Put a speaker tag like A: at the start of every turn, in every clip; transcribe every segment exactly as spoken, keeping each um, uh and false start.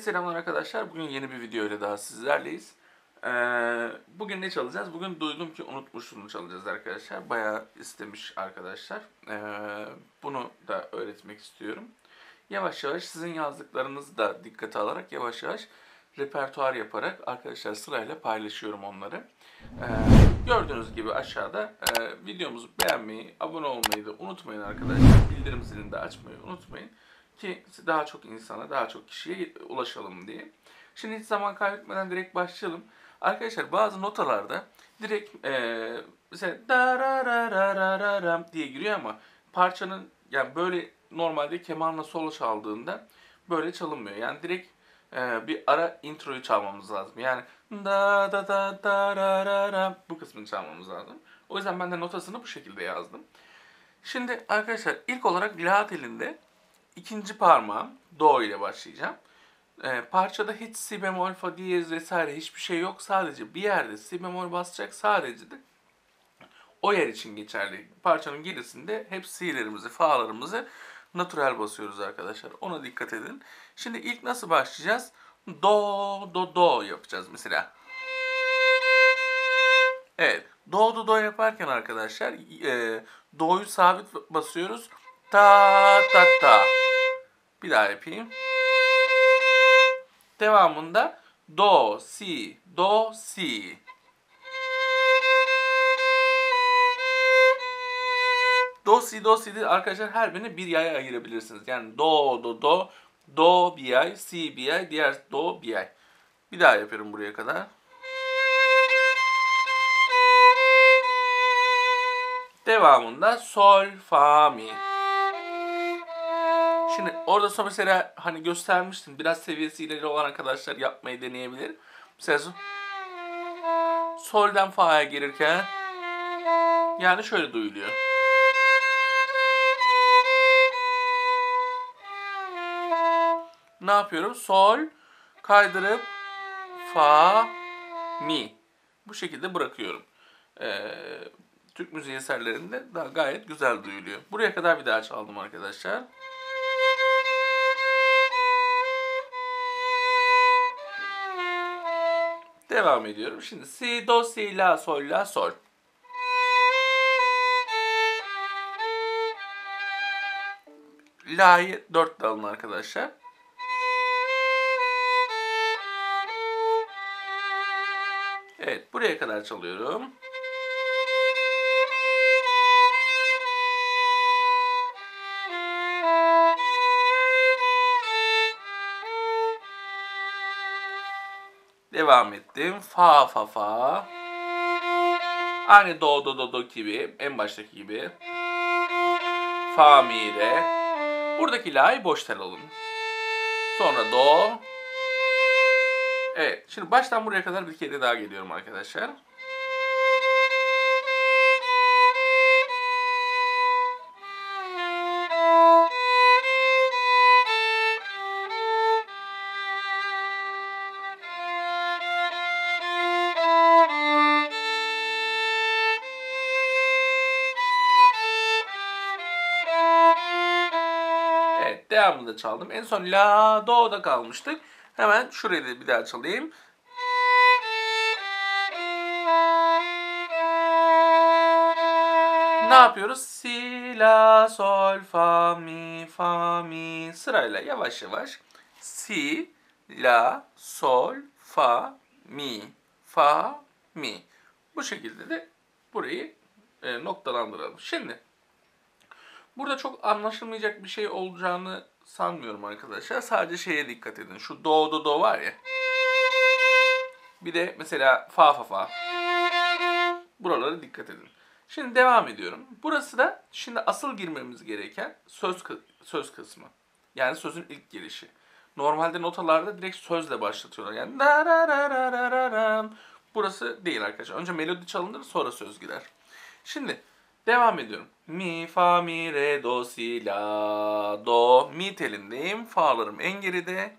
A: selamlar arkadaşlar. Bugün yeni bir video ile daha sizlerleyiz. Ee, bugün ne çalacağız? Bugün duydum ki unutmuşluğunu çalacağız arkadaşlar. Bayağı istemiş arkadaşlar. Ee, bunu da öğretmek istiyorum. Yavaş yavaş sizin yazdıklarınızı da dikkate alarak yavaş yavaş repertuar yaparak arkadaşlar sırayla paylaşıyorum onları. Ee, gördüğünüz gibi aşağıda e, videomuzu beğenmeyi, abone olmayı da unutmayın arkadaşlar. Bildirim zilini de açmayı unutmayın. Ki daha çok insana, daha çok kişiye ulaşalım diye. Şimdi hiç zaman kaybetmeden direkt başlayalım. Arkadaşlar bazı notalarda direkt e, mesela da ra ra ra ra ra ram diye giriyor ama parçanın yani böyle normalde kemanla solo çaldığında böyle çalınmıyor. Yani direkt e, bir ara introyu çalmamız lazım. Yani da da da da ra ra ra bu kısmını çalmamız lazım. O yüzden ben de notasını bu şekilde yazdım. Şimdi arkadaşlar ilk olarak la telinde İkinci parmağım do ile başlayacağım. Ee, parçada hiç si bemol, fa diyez vesaire hiçbir şey yok. Sadece bir yerde si bemol basacak. Sadece de o yer için geçerli. Parçanın gerisinde hep si'lerimizi, fa'larımızı natural basıyoruz arkadaşlar. Ona dikkat edin. Şimdi ilk nasıl başlayacağız? Do, do, do yapacağız mesela. Evet. Do, do, do yaparken arkadaşlar e, do'yu sabit basıyoruz. Ta, ta, ta. Bir daha yapayım. Devamında do, si, do, si. Do, si, do, si de arkadaşlar her birine bir yaya ayırabilirsiniz. Yani do, do, do, do bir yay, si bir yay, diğer do bir yay. Bir daha yapıyorum buraya kadar. Devamında sol, fa, mi. Şimdi orada sonra mesela hani göstermiştim. Biraz seviyesi ileri olan arkadaşlar yapmayı deneyebilir. Mesela solden fa'ya gelirken yani şöyle duyuluyor. Ne yapıyorum? Sol, kaydırıp fa, mi. Bu şekilde bırakıyorum. Ee, Türk müziği eserlerinde daha gayet güzel duyuluyor. Buraya kadar bir daha çaldım arkadaşlar. Devam ediyorum. Şimdi si, do, si, la, sol, la, sol. La'yı dört alın arkadaşlar. Evet, buraya kadar çalıyorum. Devam ettim. Fa, fa, fa. Aynı do, do, do, do gibi. En baştaki gibi. Fa, mi, re. Buradaki la'yı boş tel alın. Sonra do. Evet. Şimdi baştan buraya kadar bir kere daha geliyorum arkadaşlar. Evet, devamında çaldım. En son la, do'da kalmıştık. Hemen şurayı da bir daha çalayım. Ne yapıyoruz? Si, la, sol, fa, mi, fa, mi. Sırayla yavaş yavaş. Si, la, sol, fa, mi, fa, mi. Bu şekilde de burayı e, noktalandıralım. Şimdi burada çok anlaşılmayacak bir şey olacağını sanmıyorum arkadaşlar. Sadece şeye dikkat edin. Şu do, do, do var ya. Bir de mesela fa, fa, fa. Buralara dikkat edin. Şimdi devam ediyorum. Burası da şimdi asıl girmemiz gereken söz söz kısmı. Yani sözün ilk girişi. Normalde notalarda direkt sözle başlatıyorlar. Yani da ra ra ra ra ra ram. Burası değil arkadaşlar. Önce melodi çalınır, sonra söz girer. Şimdi devam ediyorum. Mi, fa, mi, re, do, si, la, do. Mi telindeyim. Fa'larım en geride.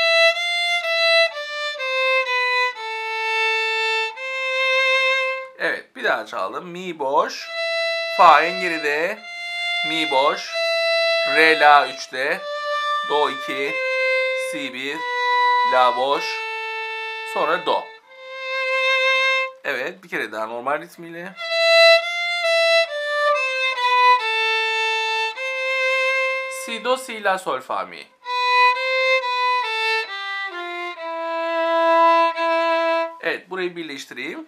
A: Evet, bir daha çaldım. Mi boş. Fa en geride. Mi boş. Re, la üçte. Do iki. Si bir. La boş. Sonra do. Evet, bir kere daha normal ritmiyle. Si, do, si, la, sol, fa, mi. Evet, burayı birleştireyim.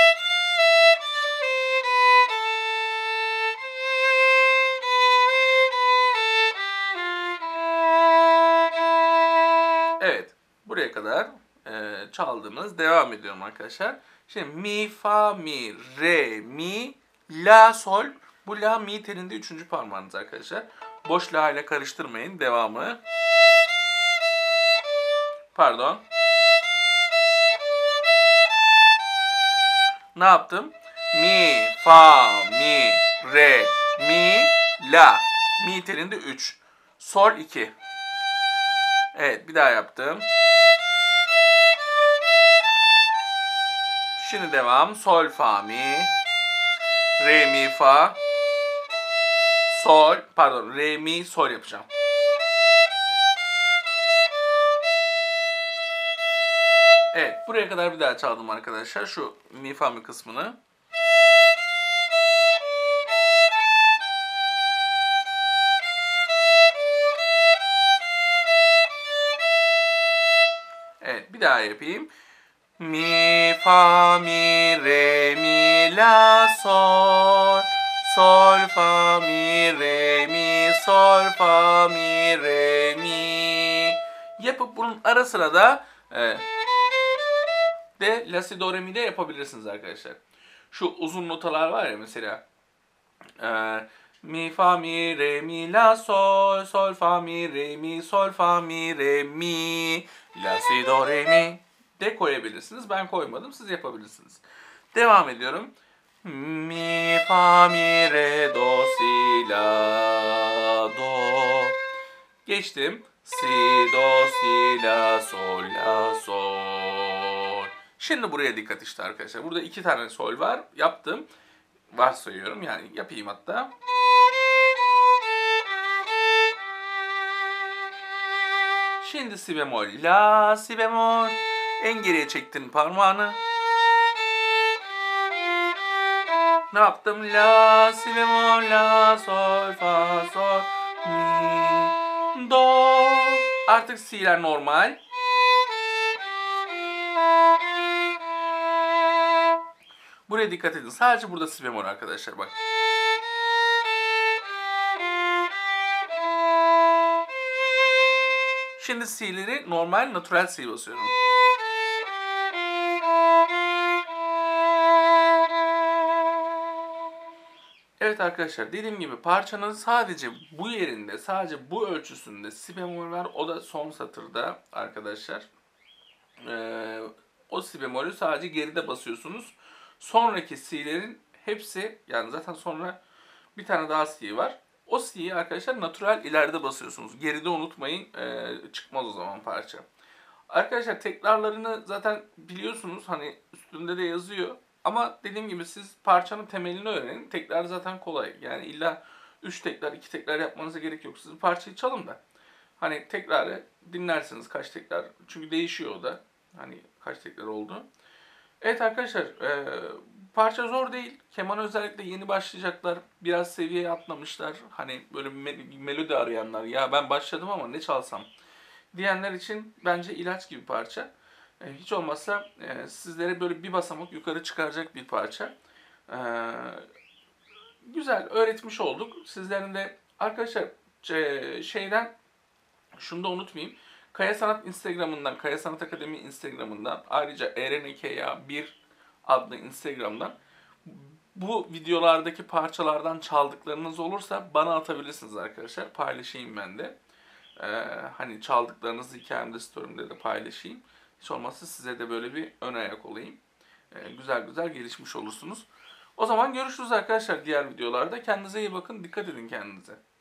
A: Evet, buraya kadar e, çaldığımız devam ediyorum arkadaşlar. Şimdi mi, fa, mi, re, mi, la, sol. Bu la, mi telinde üçüncü parmağınız arkadaşlar. Boş la ile karıştırmayın. Devamı. Pardon. Ne yaptım? Mi, fa, mi, re, mi, la. Mi telinde üç. Sol iki. Evet, bir daha yaptım. Şimdi devam. Sol, fa, mi. Re, mi, fa. Sol. Pardon. Re, mi, sol yapacağım. Evet. Buraya kadar bir daha çaldım arkadaşlar. Şu mi, fa, mi kısmını. Evet. Bir daha yapayım. Mi, fa, mi, re, mi, la, sol. Sol, fa, mi, re, mi, sol, fa, mi, re, mi. Yapıp bunun ara sıra da e, de la, si, do, re, mi de yapabilirsiniz arkadaşlar. Şu uzun notalar var ya mesela. E, mi, fa, mi, re, mi, la, sol. Sol, fa, mi, re, mi, sol, fa, mi, re, mi. La, si, do, re, mi de koyabilirsiniz. Ben koymadım. Siz yapabilirsiniz. Devam ediyorum. Mi, fa, mi, re, do, si, la, do. Geçtim. Si, do, si, la, sol, la, sol. Şimdi buraya dikkat işte arkadaşlar. Burada iki tane sol var. Yaptım. Varsayıyorum. Yani yapayım hatta. Şimdi si bemol. La, si bemol. En geriye çektin parmağını. Ne yaptım? La, si bemol, la, sol, fa, sol, mi, do. Artık si'ler normal. Buraya dikkat edin. Sadece burada si bemol arkadaşlar bak. Şimdi si'leri normal, natural si basıyorum. Evet arkadaşlar, dediğim gibi parçanın sadece bu yerinde, sadece bu ölçüsünde si bemol var. O da son satırda arkadaşlar. Ee, o si bemolü sadece geride basıyorsunuz. Sonraki si'lerin hepsi, yani zaten sonra bir tane daha si var. O si'yi arkadaşlar natural ileride basıyorsunuz. Geride unutmayın, ee, çıkmaz o zaman parça. Arkadaşlar tekrarlarını zaten biliyorsunuz, hani üstünde de yazıyor. Ama dediğim gibi siz parçanın temelini öğrenin. Tekrar zaten kolay. Yani illa üç tekrar, iki tekrar yapmanıza gerek yok. Siz parçayı çalın da. Hani tekrarı dinlersiniz kaç tekrar. Çünkü değişiyor o da. Hani kaç tekrar oldu. Evet arkadaşlar, e, parça zor değil. Keman özellikle yeni başlayacaklar. Biraz seviyeye atlamışlar. Hani böyle me- melodi arayanlar. Ya ben başladım ama ne çalsam diyenler için bence ilaç gibi parça. E, hiç olmazsa e, sizlere böyle bir basamak yukarı çıkaracak bir parça. E, güzel öğretmiş olduk. Sizlerin de arkadaşlar e, şeyden şunu da unutmayayım. Kaya Sanat Instagram'ından, Kaya Sanat Akademi Instagram'ından, ayrıca E R N K ya bir adlı Instagram'dan bu videolardaki parçalardan çaldıklarınız olursa bana atabilirsiniz arkadaşlar. Paylaşayım ben de. Ee, hani çaldıklarınızı hikayemde, story'imde de paylaşayım. Hiç olmazsa size de böyle bir ön ayak olayım. Ee, güzel güzel gelişmiş olursunuz. O zaman görüşürüz arkadaşlar diğer videolarda. Kendinize iyi bakın. Dikkat edin kendinize.